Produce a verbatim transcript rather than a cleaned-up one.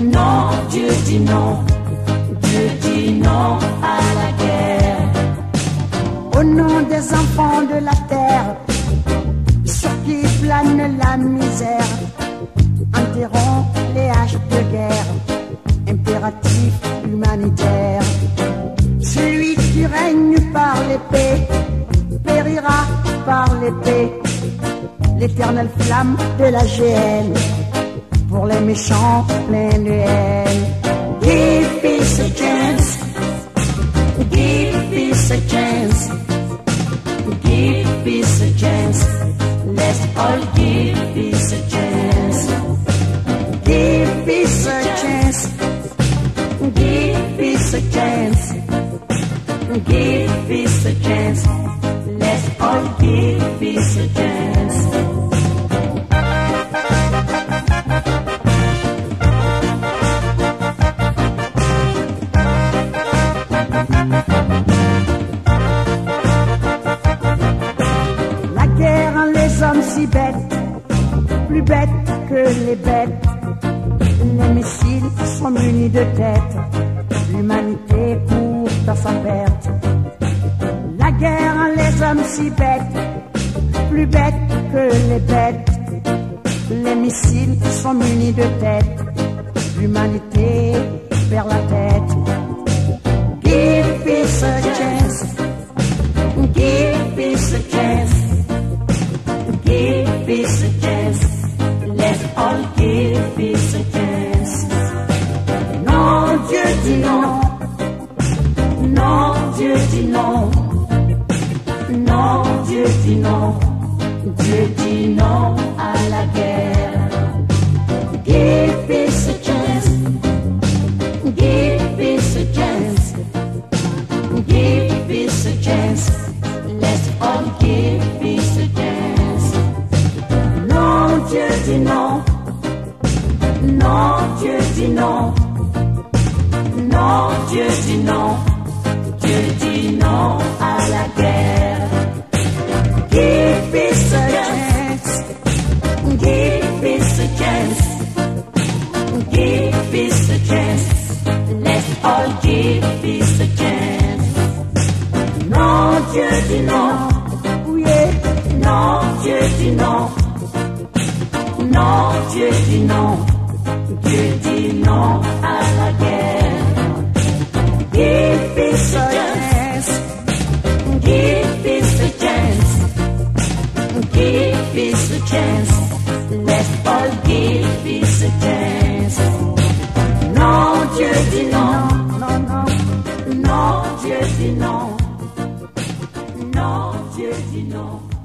Non, Dieu dit non, Dieu dit non à la guerre. Au nom des enfants de la terre, sur qui plane la misère, enterrons les haches de guerre, impératif humanitaire. Celui qui règne par l'épée périra par l'épée, l'éternelle flamme de la géhenne, pour les méchants pleins de haine. Give peace a chance, give peace a chance, give peace a chance, let's all give peace a chance. Give peace a chance, give peace a chance, give peace a chance, let's all give peace a chance. La guerre rend les hommes si bêtes, plus bêtes que les bêtes. Les missiles sont munis de têtes, l'humanité court à sa perte. La guerre rend les hommes si bêtes, plus bêtes que les bêtes. Les missiles sont munis de têtes, l'humanité perd la tête. Give peace a chance, give peace a chance, give peace a chance, let's all give peace a chance. Non, Dieu dit non, non, Dieu dit non, non, Dieu dit non, Dieu dit non à la guerre. Give peace a chance, give peace a chance, give peace a chance, let's all give peace a chance. Non, Dieu dit non, non, Dieu dit non, non, Dieu dit non, Dieu dit non à la guerre. Give peace a chance, give peace a chance, give peace a chance, let's all give peace a chance. Non, Dieu dit non, oui, non, Dieu dit non, non, Dieu dit non, Dieu dit non à la guerre. Give peace a chance, give peace a chance, give peace a chance, let's all give peace a chance. Non, Dieu dit non, non, non, non, Dieu dit non, non, Dieu dit non.